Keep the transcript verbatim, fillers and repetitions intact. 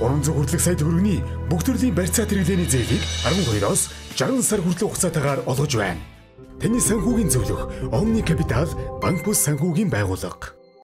гурван зуун хүртэлх сая төгрөгийн бүх төрлийн барьцаат хэрэглээний зээлийг арван хоёроос шарган сар хүртэлх хугацаатаагаар олгож байна. Таны санхүүгийн зөвлөх Omni Capital банк бус санхүүгийн байгууллага.